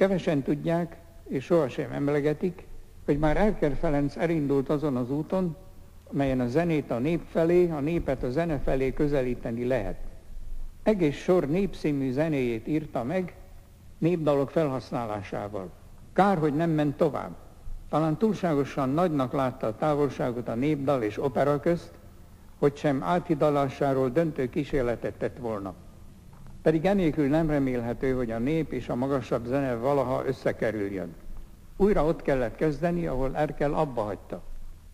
Kevesen tudják, és sohasem emlegetik, hogy már Erkel Ferenc elindult azon az úton, melyen a zenét a nép felé, a népet a zene felé közelíteni lehet. Egész sor népszínű zenéjét írta meg, népdalok felhasználásával. Kár, hogy nem ment tovább. Talán túlságosan nagynak látta a távolságot a népdal és opera közt, hogy sem áthidalásáról döntő kísérletet tett volna. Pedig enélkül nem remélhető, hogy a nép és a magasabb zene valaha összekerüljön. Újra ott kellett kezdeni, ahol Erkel abba hagyta.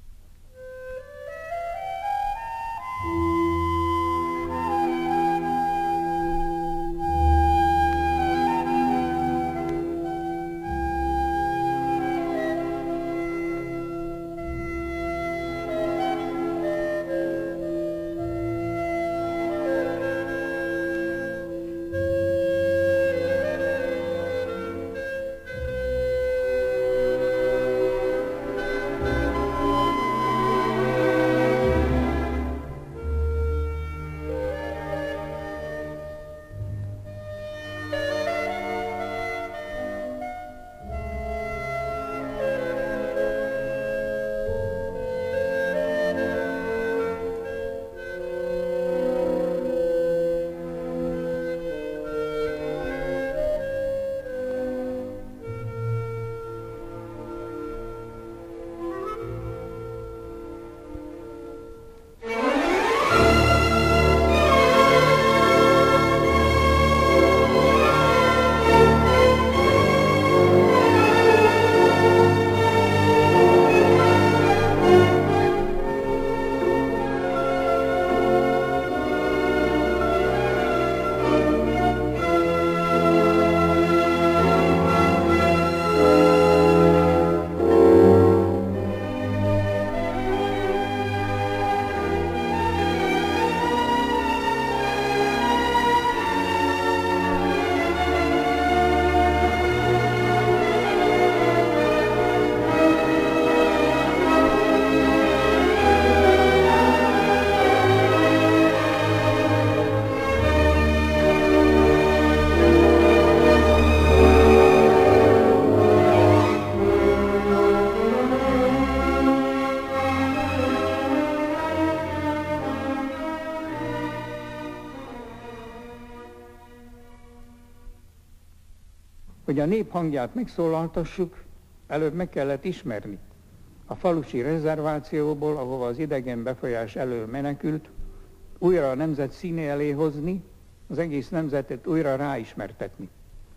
Hogy a nép hangját megszólaltassuk, előbb meg kellett ismerni. A falusi rezervációból, ahova az idegen befolyás elől menekült, újra a nemzet színe elé hozni, az egész nemzetet újra ráismertetni.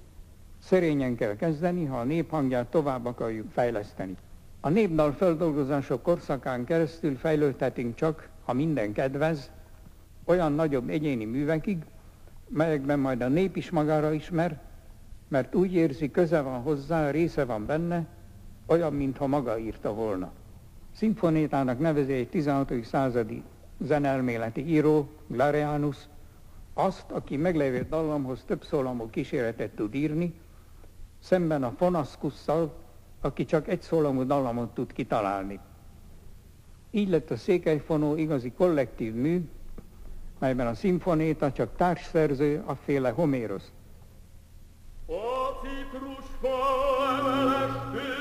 Szerényen kell kezdeni, ha a nép hangját tovább akarjuk fejleszteni. A népdal feldolgozások korszakán keresztül fejlődhetünk csak, ha minden kedvez, olyan nagyobb egyéni művekig, melyekben majd a nép is magára ismer, mert úgy érzi, köze van hozzá, része van benne, olyan, mintha maga írta volna. Szimfonétának nevezi egy 16. századi zenelméleti író, Glareanus, azt, aki meglévő dallamhoz több szólamú kíséretet tud írni, szemben a Fonascusszal, aki csak egy szólamú dallamot tud kitalálni. Így lett a székelyfonó igazi kollektív mű, melyben a szimfonéta csak társszerző, afféle Homérosz. A citrusfa emelestő